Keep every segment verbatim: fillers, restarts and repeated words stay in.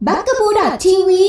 บักกะบูดอททีวี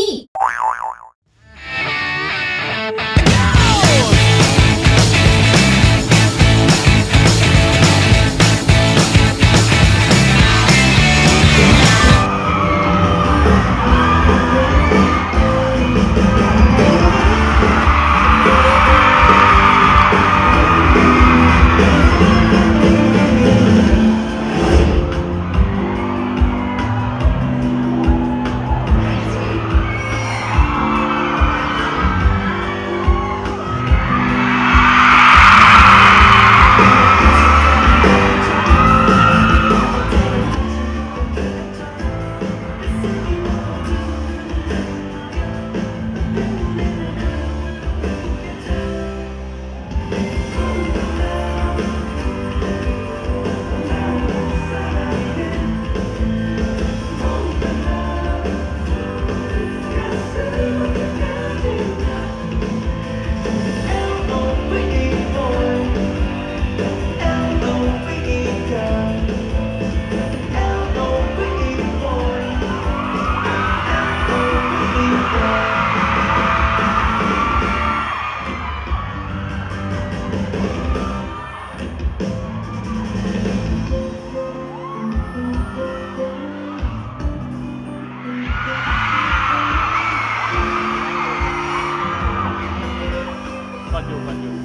ก่อนอยู่ก่อนอยู่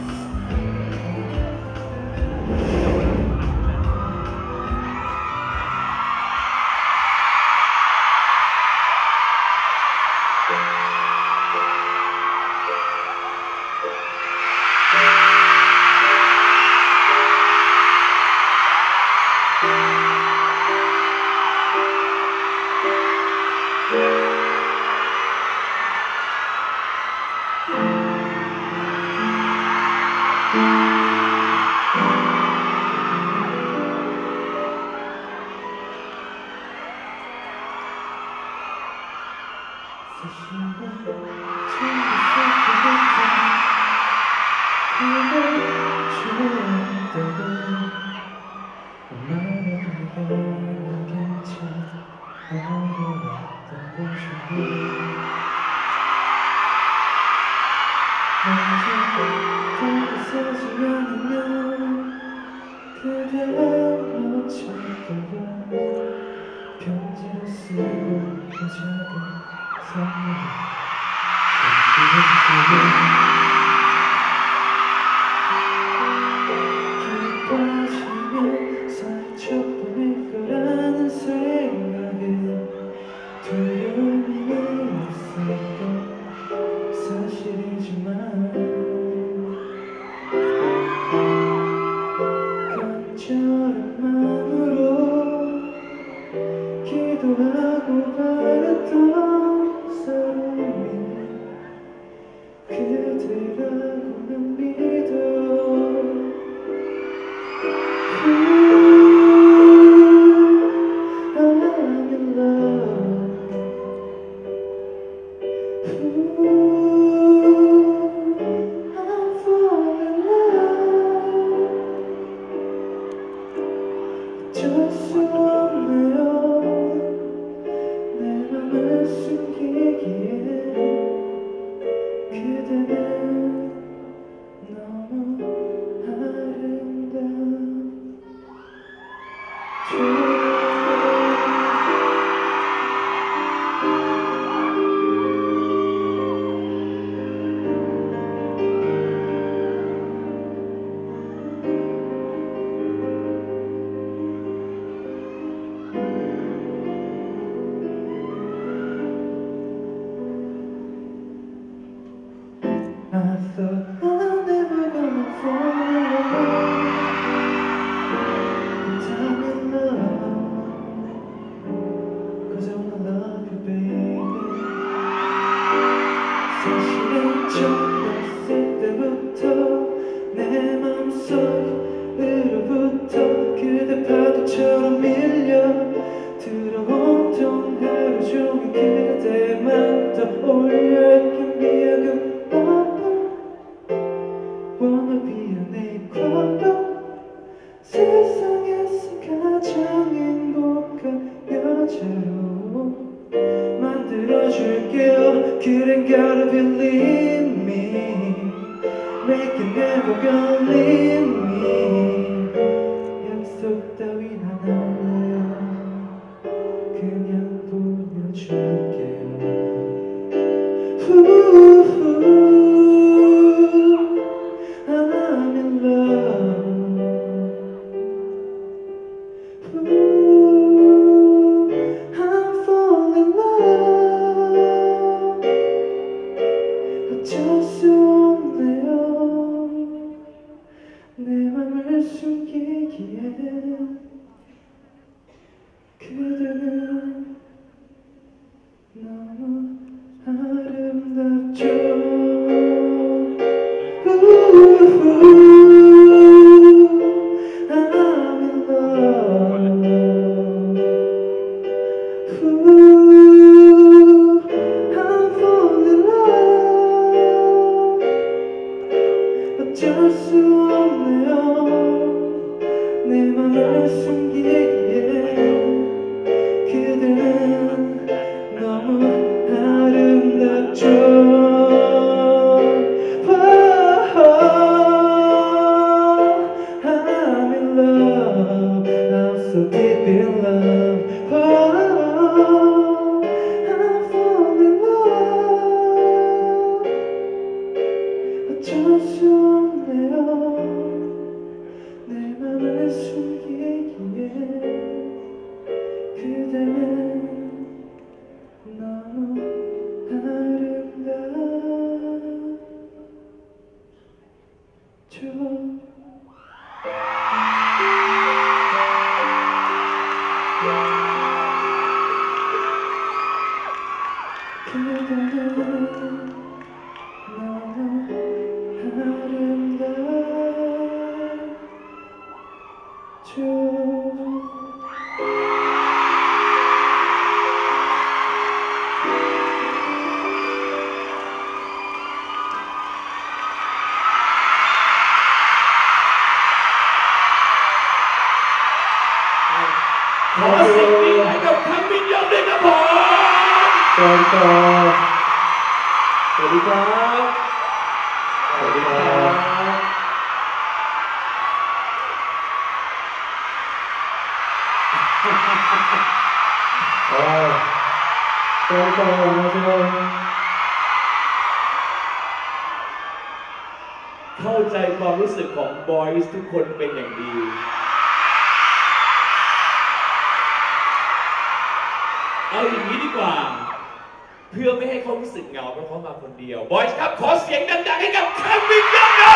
편지를 쓰고 가자고 선물을 기뻐지면 상처뿐일 거라는 생각에 두려움이 있었던 사실이지만 간절한 마음으로 기도하고 바랬던 사람이 그대라고 난 믿어. I'm in love. I'm falling in love. 어쩔 수 없네요. 내 맘을 숨기기에 그대는 너무 아름다워. I thought I'll never gonna fall in love, but I'm in love, 'cause I wanna love you, baby. 사실은 처음 봤을 때부터 내 맘속으로부터 그대 파도처럼 밀려 들어온통 하루 종일 그대만 떠올려. It can be a good wanna be a neighbor. 세상에서 가장 행복한 여자로 만들어줄게요 그댄 gotta believe me Make it never gonna leave me 약속 따윈 안 할래요 그냥 보여줄게요 I'm in love I'm falling in love 어쩔 수 없네요 내 맘을 숨기기에 그대는 너무 아름답죠 I'm in love I'm falling in love 어쩔 수 없네요 내 맘을 숨기기에 그대는 너무 아름답죠 I'm in love I'm so deep in love I'm falling in love 어쩔 수 없네요 내 맘을 숨기기에 그대는 너무 아름답죠 그대는 너무 아름답죠 ขอเสียงปรบมือให้กับคังมินยองด้วยครับผมสวัสดีครับสวัสดีครับสวัสดีครับ아, 그러니까 안녕하세요. เข้าใจความรู้สึกของบอยส์ทุกคนเป็นอย่างดีเอาอย่างนี้ดีกว่าเพื่อไม่ให้เขารู้สึกเหงาเพราะเขามาคนเดียวบอยส์ครับขอเสียงดังๆให้กับคังมินยองครับ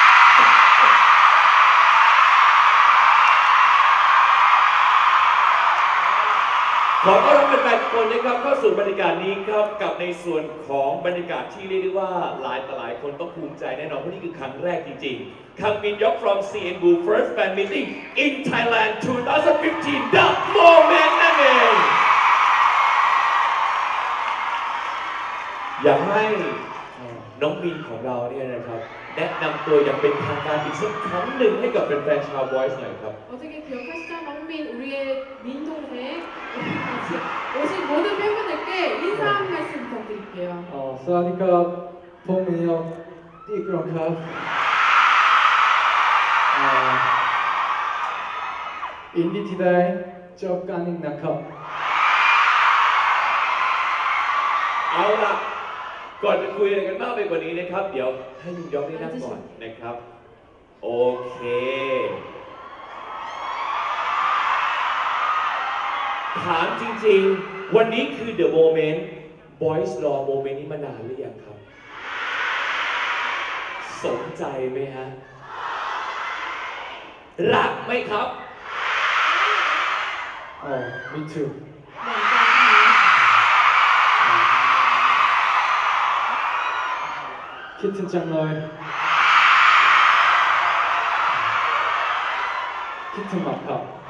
ขอต้อนรับแฟนๆทุกคนนะครับเข้าสู่บรรยากาศนี้ครับกับในส่วนของบรรยากาศที่เรียกได้ว่าหลายต่อหลายคนต้องภูมิใจแน่นอนเพราะนี่คือครั้งแรกจริงๆคังมินยอง from ซี เอ็น Blue First Fan Meeting in Thailand twenty fifteen The Moment นั่นเองอยากให้น้องมินของเราเนี่ยนะครับแนะนำตัวอย่างเป็นทางการอีกสักครั้งหนึ่งให้กับแฟนๆชาวบอยส์หน่อยครับ 어떻게 기억하시죠? 영민, 우리의 민동생 오신 모든 팬분들께 인사 한 말씀 부탁드릴게요. 어, 사와디캅, 봄민영, 띠그렁캅. 어, 인디티다이, 쩍까닝나캅. เอาล่ะก่อนจะคุยอะไรกันมากไปกว่านี้นะครับเดี๋ยวให้มินยองได้นั่งก่อนนะครับโอเคถามจริงๆวันนี้คือ The Moment Boys รอโมเมนต์นี้มานานหรือยังครับสนใจไหมฮะรักไหมครับ 어, me too. 키튼 짱너의 키튼 마카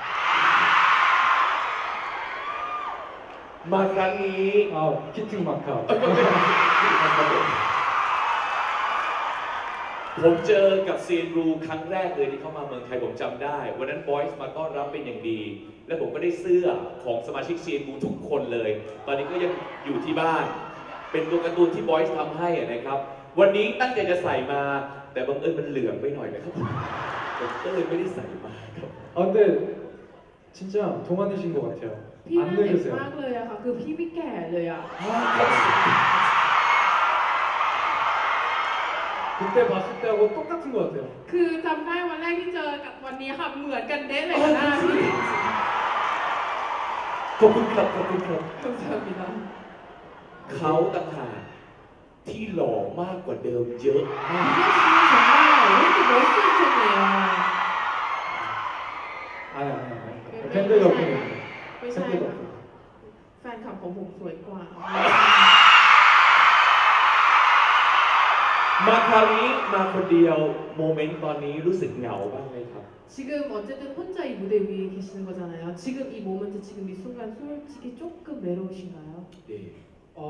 มาครั้งนี้ 아 키튼 마카 คผมเจอกับซีนรูครั้งแรกเลยที่เข้ามาเมืองไทยผมจำได้วันนั้นบอยส์มาต้อนรับเป็นอย่างดี และผมก็ได้เสื้อของสมาชิกซีนรูทุกคนเลย ตอนนี้ก็ยังอยู่ที่บ้าน เป็นตัวการ์ตูนที่บอยส์ทำให้นะครับ วันนี้ตั้งใจจะใส่มาแต่บังเอิญมันเหลืองไปหน่อยนะครับผมก็เลยไม่ได้ใส่มาครับ 아 근데 진짜 동안이신 것 같아요. พี่น่า 안 เด็ก 늙으세요. มากเลยอะค่ะ คือพี่ไม่แก่เลยอะ 그때 봤을 때하고 똑같은 것 같아요. คือจำได้วันแรกที่เจอกับวันนี้ค่ะ เหมือนกันเด้เลยค่ะหน้าพี่ขอบคุณครับขอบคุณครับขอบคุณค่ะเขาต่างหากที่หล่อมากกว่าเดิมเยอะมาก 이게 지금 정말 왜 이렇게 멋있으셨네요. 아니 아니 아니. 팬들 덕분입니다. ไม่ใช่ 팬들 ค่ะ 덕분. แฟนคลับของผมสวยกว่ามาคราวนี้มาคนเดียวโมเมนต์ตอนนี้รู้สึกเหงาบ้างไหมครับ 지금 어쨌든 혼자 이 무대 위에 계시는 거잖아요. 지금 이 모먼트, 지금 이 순간 솔직히 조금 외로우신가요? 네. 어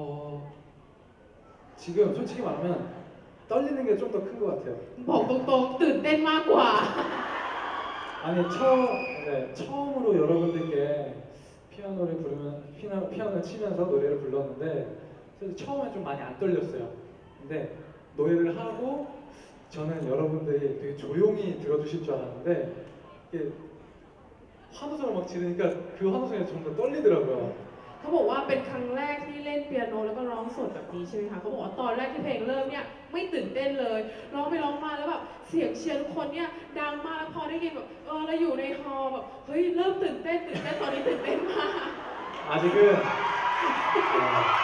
지금 솔직히 말하면 떨리는 게 좀 더 큰 것 같아요. บอกตรงๆตื่นเต้นมากกว่า 아니 처음 네, 처음으로 여러분들께 피아노를 부르면 피아노 피아노를 치면서 노래를 불렀는데 사실 처음에 좀 많이 안 떨렸어요. 근데 노래를 하고 저는 여러분들이 되게 조용히 들어주실 줄 알았는데 이게 환호성을 막 지르니까 그 환호성이 좀 더 떨리더라고요. เขาบอกว่าเป็นครั้งแรกที่เล่นเปียโนแล้วก็ร้องสดแบบนี้ใช่ไหมคะเขาบอกว่าตอนแรกที่เพลงเริ่มเนี่ยไม่ตื่นเต้นเลยร้องไปร้องมาแล้วแบบเสียงเชียร์ทุกคนเนี่ยดังมากแล้วพอได้ยินแบบเออเราอยู่ในฮอลล์แบบเฮ้ยเริ่มตื่นเต้นตื่นเต้นตอนนี้ตื่นเต้นมาก 아직은 어,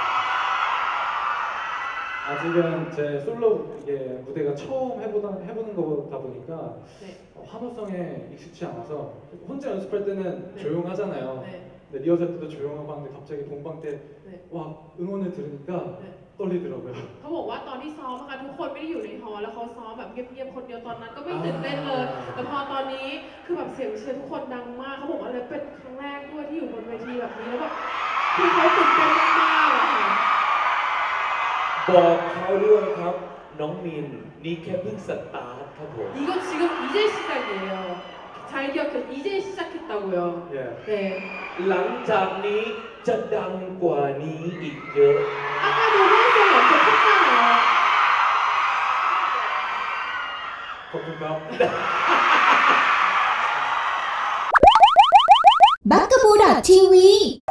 아직은 제 솔로 이게 무대가 처음 해보다 해보는 거다 보니까 네. 어, 환호성에 익숙치 않아서 혼자 연습할 때는 네. 조용하잖아요. 네. 근데 리허설 때도 조용하고 하는데 갑자기 본방 때 네. 와 응원을 들으니까 네. 떨리더라고요. เขาบอกว่าตอนที่ซ้อมอะค่ะทุกคนไม่ได้อยู่ในฮอลล์แล้วเขาซ้อมแบบเงียบๆคนเดียวตอนนั้นก็ไม่ตื่นเต้นเลยแต่พอตอนนี้คือแบบเสียงเชียร์ทุกคนดังมากเขาบอกว่าเลยเป็นครั้งแรกด้วยที่อยู่บนเวทีแบบนี้แล้วแบบคือเขาตื่นเต้นมากๆอะค่ะบอกเขาด้วยครับน้องมินนี่แค่เพิ่งสตาร์ทครับผม 이건 지금 이제 시작이에요. 잘 기억해. 이제 시작했다고요. 예. 네. หลังจากนี้จะดังกว่านี้อีกเยอะ 아까도 환호성이 엄청 컸잖아요. 거품감. บักกะบูดอททีวี